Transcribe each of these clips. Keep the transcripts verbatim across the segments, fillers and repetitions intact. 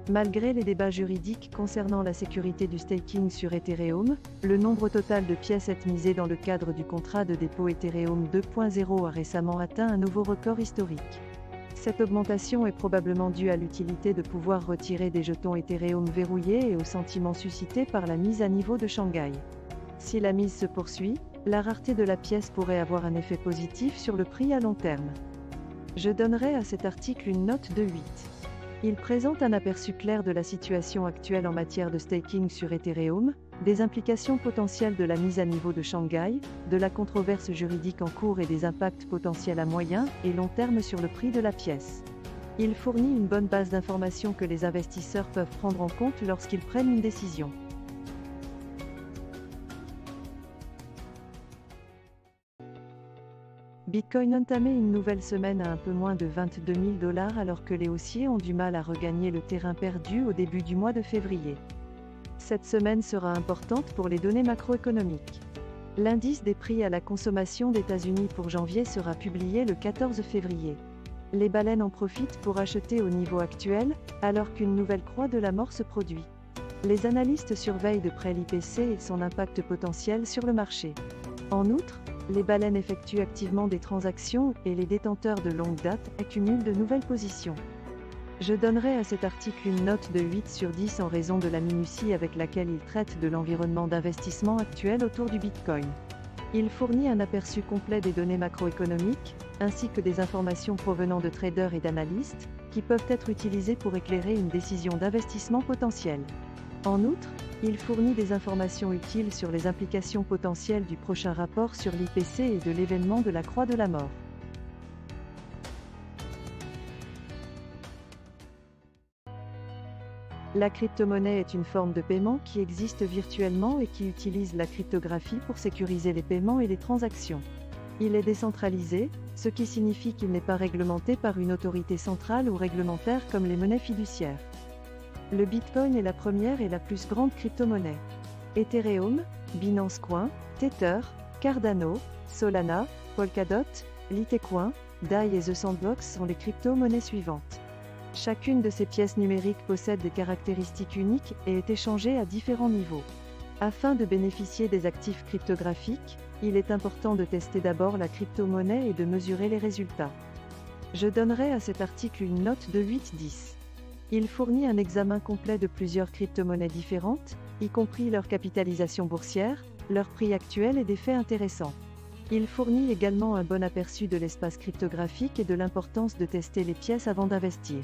Malgré les débats juridiques concernant la sécurité du staking sur Ethereum, le nombre total de pièces atomisées dans le cadre du contrat de dépôt Ethereum deux point zéro a récemment atteint un nouveau record historique. Cette augmentation est probablement due à l'utilité de pouvoir retirer des jetons Ethereum verrouillés et au sentiment suscité par la mise à niveau de Shanghai. Si la mise se poursuit, la rareté de la pièce pourrait avoir un effet positif sur le prix à long terme. Je donnerai à cet article une note de huit. Il présente un aperçu clair de la situation actuelle en matière de staking sur Ethereum, des implications potentielles de la mise à niveau de Shanghai, de la controverse juridique en cours et des impacts potentiels à moyen et long terme sur le prix de la pièce. Il fournit une bonne base d'informations que les investisseurs peuvent prendre en compte lorsqu'ils prennent une décision. Bitcoin a entamé une nouvelle semaine à un peu moins de vingt-deux mille dollars alors que les haussiers ont du mal à regagner le terrain perdu au début du mois de février. Cette semaine sera importante pour les données macroéconomiques. L'indice des prix à la consommation d'États-Unis pour janvier sera publié le quatorze février. Les baleines en profitent pour acheter au niveau actuel, alors qu'une nouvelle croix de la mort se produit. Les analystes surveillent de près l'I P C et son impact potentiel sur le marché. En outre, les baleines effectuent activement des transactions et les détenteurs de longue date accumulent de nouvelles positions. Je donnerai à cet article une note de huit sur dix en raison de la minutie avec laquelle il traite de l'environnement d'investissement actuel autour du Bitcoin. Il fournit un aperçu complet des données macroéconomiques, ainsi que des informations provenant de traders et d'analystes, qui peuvent être utilisées pour éclairer une décision d'investissement potentielle. En outre, il fournit des informations utiles sur les implications potentielles du prochain rapport sur l'I P C et de l'événement de la croix de la mort. La crypto-monnaie est une forme de paiement qui existe virtuellement et qui utilise la cryptographie pour sécuriser les paiements et les transactions. Il est décentralisé, ce qui signifie qu'il n'est pas réglementé par une autorité centrale ou réglementaire comme les monnaies fiduciaires. Le Bitcoin est la première et la plus grande crypto-monnaie. Ethereum, Binance Coin, Tether, Cardano, Solana, Polkadot, Litecoin, D A I et The Sandbox sont les crypto-monnaies suivantes. Chacune de ces pièces numériques possède des caractéristiques uniques et est échangée à différents niveaux. Afin de bénéficier des actifs cryptographiques, il est important de tester d'abord la crypto-monnaie et de mesurer les résultats. Je donnerai à cet article une note de huit sur dix. Il fournit un examen complet de plusieurs crypto-monnaies différentes, y compris leur capitalisation boursière, leur prix actuel et des faits intéressants. Il fournit également un bon aperçu de l'espace cryptographique et de l'importance de tester les pièces avant d'investir.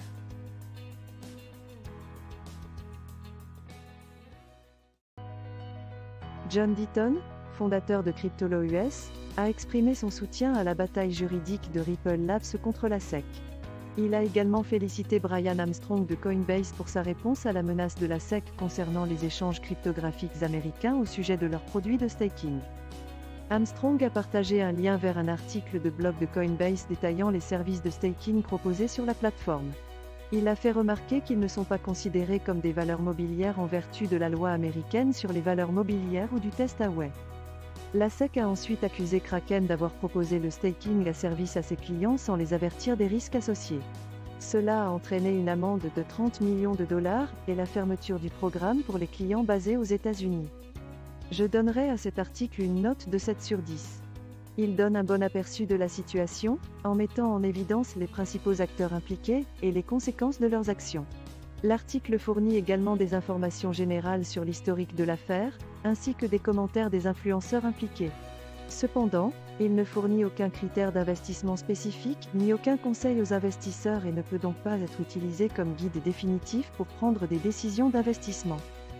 John Deaton, fondateur de Cryptolo U S, a exprimé son soutien à la bataille juridique de Ripple Labs contre la S E C. Il a également félicité Brian Armstrong de Coinbase pour sa réponse à la menace de la S E C concernant les échanges cryptographiques américains au sujet de leurs produits de staking. Armstrong a partagé un lien vers un article de blog de Coinbase détaillant les services de staking proposés sur la plateforme. Il a fait remarquer qu'ils ne sont pas considérés comme des valeurs mobilières en vertu de la loi américaine sur les valeurs mobilières ou du test Howey. La S E C a ensuite accusé Kraken d'avoir proposé le staking à service à ses clients sans les avertir des risques associés. Cela a entraîné une amende de trente millions de dollars et la fermeture du programme pour les clients basés aux États-Unis. Je donnerai à cet article une note de sept sur dix. Il donne un bon aperçu de la situation, en mettant en évidence les principaux acteurs impliqués et les conséquences de leurs actions. L'article fournit également des informations générales sur l'historique de l'affaire, ainsi que des commentaires des influenceurs impliqués. Cependant, il ne fournit aucun critère d'investissement spécifique, ni aucun conseil aux investisseurs et ne peut donc pas être utilisé comme guide définitif pour prendre des décisions d'investissement.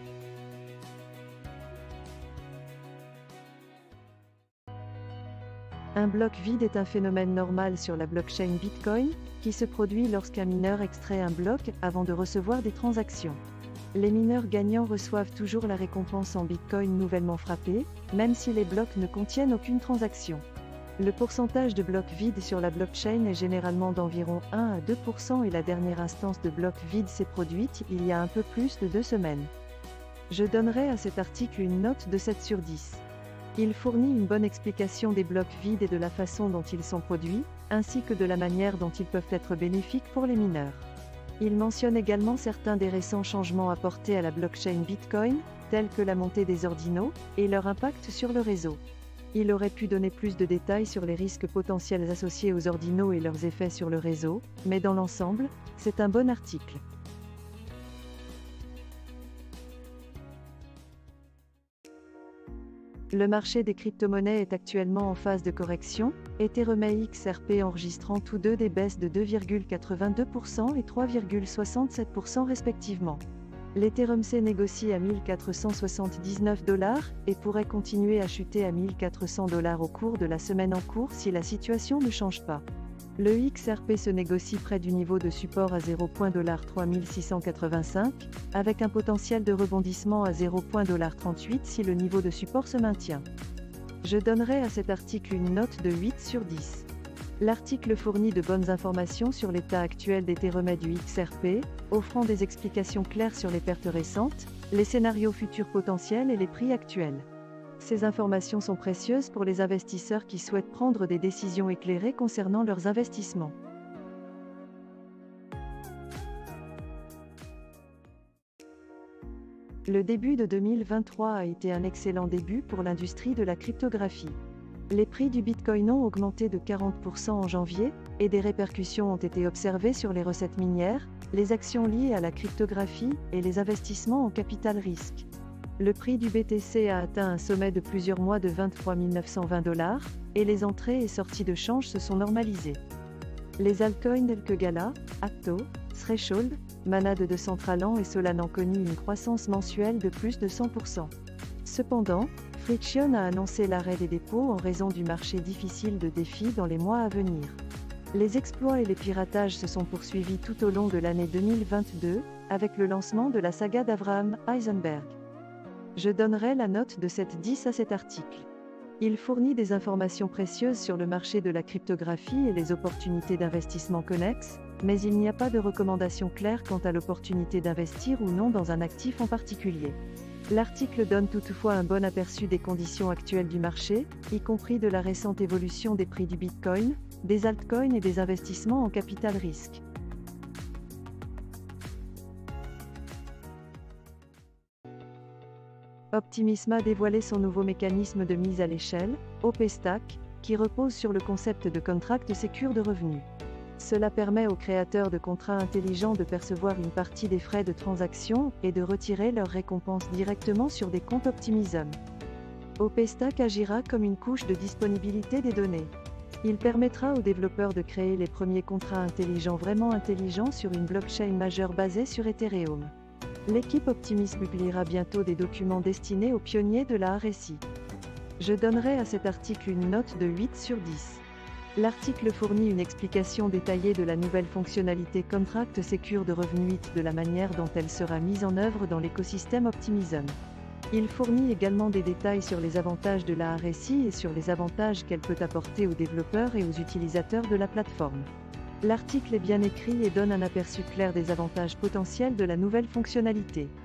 Un bloc vide est un phénomène normal sur la blockchain Bitcoin, qui se produit lorsqu'un mineur extrait un bloc avant de recevoir des transactions. Les mineurs gagnants reçoivent toujours la récompense en Bitcoin nouvellement frappés, même si les blocs ne contiennent aucune transaction. Le pourcentage de blocs vides sur la blockchain est généralement d'environ un à deux pour cent et la dernière instance de blocs vides s'est produite il y a un peu plus de deux semaines. Je donnerai à cet article une note de sept sur dix. Il fournit une bonne explication des blocs vides et de la façon dont ils sont produits, ainsi que de la manière dont ils peuvent être bénéfiques pour les mineurs. Il mentionne également certains des récents changements apportés à la blockchain Bitcoin, tels que la montée des ordinaux, et leur impact sur le réseau. Il aurait pu donner plus de détails sur les risques potentiels associés aux ordinaux et leurs effets sur le réseau, mais dans l'ensemble, c'est un bon article. Le marché des crypto-monnaies est actuellement en phase de correction, Ethereum et X R P enregistrant tous deux des baisses de deux virgule quatre-vingt-deux pour cent et trois virgule soixante-sept pour cent respectivement. L'Ethereum C négocie à mille quatre cent soixante-dix-neuf dollars et pourrait continuer à chuter à mille quatre cents dollars au cours de la semaine en cours si la situation ne change pas. Le X R P se négocie près du niveau de support à zéro virgule trois mille six cent quatre-vingt-cinq, avec un potentiel de rebondissement à zéro virgule trente-huit si le niveau de support se maintient. Je donnerai à cet article une note de huit sur dix. L'article fournit de bonnes informations sur l'état actuel d'Ethereum et du X R P, offrant des explications claires sur les pertes récentes, les scénarios futurs potentiels et les prix actuels. Ces informations sont précieuses pour les investisseurs qui souhaitent prendre des décisions éclairées concernant leurs investissements. Le début de deux mille vingt-trois a été un excellent début pour l'industrie de la cryptographie. Les prix du Bitcoin ont augmenté de quarante pour cent en janvier, et des répercussions ont été observées sur les recettes minières, les actions liées à la cryptographie et les investissements en capital risque. Le prix du B T C a atteint un sommet de plusieurs mois de vingt-trois mille neuf cent vingt dollars, et les entrées et sorties de change se sont normalisées. Les altcoins tels que Gala, Apto, Threshold, Mana de Decentraland et Solana ont connu une croissance mensuelle de plus de cent pour cent. Cependant, Friction a annoncé l'arrêt des dépôts en raison du marché difficile de défis dans les mois à venir. Les exploits et les piratages se sont poursuivis tout au long de l'année deux mille vingt-deux, avec le lancement de la saga d'Avraham Heisenberg. Je donnerai la note de sept sur dix à cet article. Il fournit des informations précieuses sur le marché de la cryptographie et les opportunités d'investissement connexes, mais il n'y a pas de recommandation claire quant à l'opportunité d'investir ou non dans un actif en particulier. L'article donne toutefois un bon aperçu des conditions actuelles du marché, y compris de la récente évolution des prix du Bitcoin, des altcoins et des investissements en capital risque. Optimism a dévoilé son nouveau mécanisme de mise à l'échelle, OPStack, qui repose sur le concept de contract secure de revenus. Cela permet aux créateurs de contrats intelligents de percevoir une partie des frais de transaction et de retirer leurs récompenses directement sur des comptes Optimism. OPStack agira comme une couche de disponibilité des données. Il permettra aux développeurs de créer les premiers contrats intelligents vraiment intelligents sur une blockchain majeure basée sur Ethereum. L'équipe Optimism publiera bientôt des documents destinés aux pionniers de la R S I. Je donnerai à cet article une note de huit sur dix. L'article fournit une explication détaillée de la nouvelle fonctionnalité Contract Secure de Revenue de la manière dont elle sera mise en œuvre dans l'écosystème Optimism. Il fournit également des détails sur les avantages de la R S I et sur les avantages qu'elle peut apporter aux développeurs et aux utilisateurs de la plateforme. L'article est bien écrit et donne un aperçu clair des avantages potentiels de la nouvelle fonctionnalité.